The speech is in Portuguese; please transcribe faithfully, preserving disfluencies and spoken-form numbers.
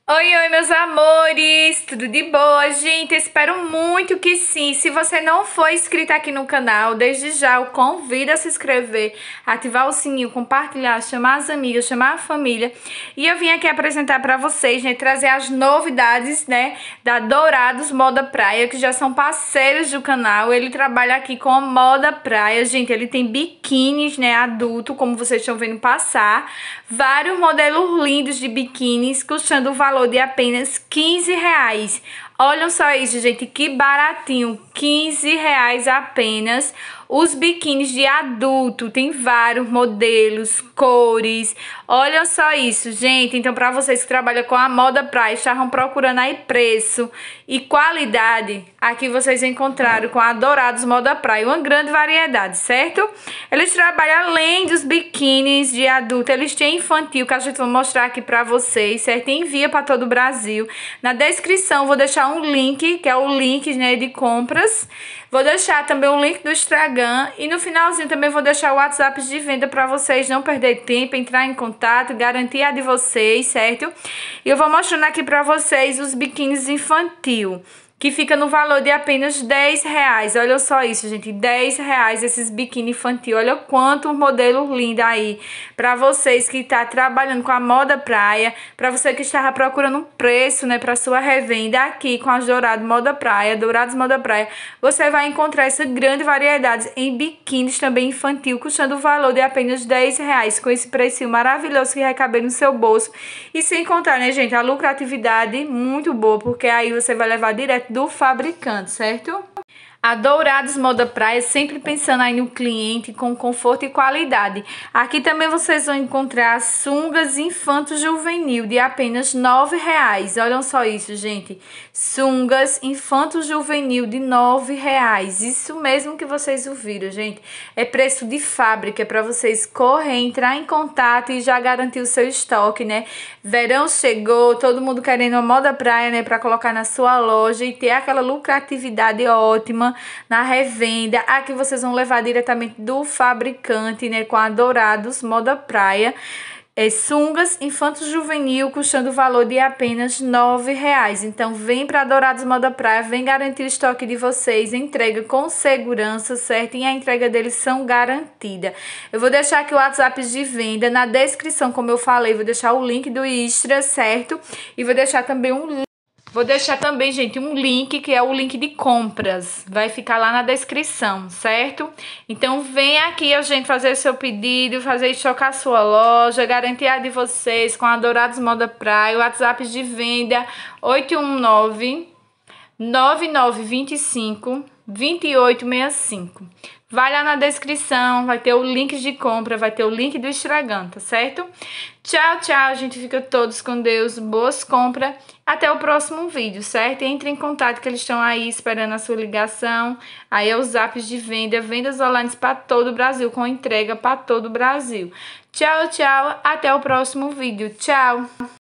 Oi, oi, meus amores! Tudo de boa, gente? Espero muito que sim. Se você não for inscrito aqui no canal, desde já eu convido a se inscrever, ativar o sininho, compartilhar, chamar as amigas, chamar a família. E eu vim aqui apresentar pra vocês, né, trazer as novidades, né, da Dourados Moda Praia, que já são parceiros do canal. Ele trabalha aqui com a moda praia, gente. Ele tem biquínis, né, adulto, como vocês estão vendo passar. Vários modelos lindos de biquínis, custando o valor de apenas quinze reais. Olhem só isso, gente, que baratinho, quinze reais apenas. Os biquínis de adulto, tem vários modelos, cores. Olha só isso, gente. Então, para vocês que trabalham com a moda praia, estavam procurando aí preço e qualidade, aqui vocês encontraram com a Dourados Moda Praia, uma grande variedade, certo? Eles trabalham além dos biquínis de adulto, eles têm infantil, que a gente vai mostrar aqui para vocês, certo? Envia para todo o Brasil. Na descrição vou deixar um link, que é o link, né, de compras. Vou deixar também o link do Instagram e no finalzinho também vou deixar o WhatsApp de venda para vocês não perder tempo, entrar em contato, garantir a de vocês, certo? E eu vou mostrando aqui para vocês os biquínis infantil, que fica no valor de apenas dez reais. Olha só isso, gente, dez reais esses biquíni infantil. Olha quanto modelo lindo aí para vocês que tá trabalhando com a moda praia, para você que estava procurando um preço, né, para sua revenda aqui com as Dourados Moda Praia, Dourados Moda Praia, você vai encontrar essa grande variedade em biquínis também infantil, custando o valor de apenas dez reais, com esse precinho maravilhoso que vai caber no seu bolso. E sem contar, né, gente, a lucratividade muito boa, porque aí você vai levar direto do fabricante, certo? A Dourados Moda Praia, sempre pensando aí no cliente com conforto e qualidade. Aqui também vocês vão encontrar sungas infanto juvenil de apenas nove reais. Olhem só isso, gente. Sungas infanto juvenil de nove reais. Isso mesmo que vocês ouviram, gente. É preço de fábrica, é para vocês correr, entrar em contato e já garantir o seu estoque, né? Verão chegou, todo mundo querendo uma moda praia, né, para colocar na sua loja e ter aquela lucratividade ótima na revenda. Aqui vocês vão levar diretamente do fabricante, né, com a Dourados Moda Praia. É, sungas infanto juvenil custando o valor de apenas nove reais. Então vem para Dourados Moda Praia, vem garantir o estoque de vocês, entrega com segurança, certo? E a entrega deles são garantida. Eu vou deixar aqui o WhatsApp de venda na descrição, como eu falei, vou deixar o link do Extra, certo? E vou deixar também um link. Vou deixar também, gente, um link, que é o link de compras. Vai ficar lá na descrição, certo? Então, vem aqui a gente fazer seu pedido, fazer estocar a sua loja, garantir a de vocês com a Dourados Moda Praia. O WhatsApp de venda oito um nove, nove nove dois cinco, dois oito seis cinco. Vai lá na descrição, vai ter o link de compra, vai ter o link do Instagram, tá certo? Tchau, tchau, gente. Fica todos com Deus. Boas compras. Até o próximo vídeo, certo? Entre em contato que eles estão aí esperando a sua ligação. Aí é os zaps de venda, vendas online para todo o Brasil, com entrega para todo o Brasil. Tchau, tchau. Até o próximo vídeo. Tchau.